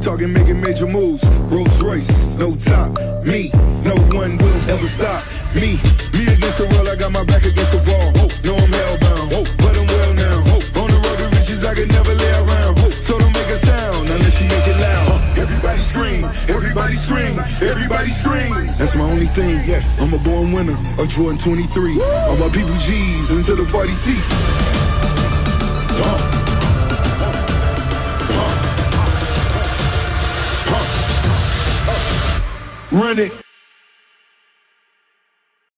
talking making major moves. Rolls Royce, no top. Me, no one will ever stop me. Me against the world, I got my back against the wall. No, I'm hellbound, but I'm well now. On the road to riches, I can never lay around. So don't make a sound unless you make it loud. Everybody scream, everybody scream, everybody scream. That's my only thing, yes. I'm a born winner, a Jordan 23. All my people G's until the party cease. Run it.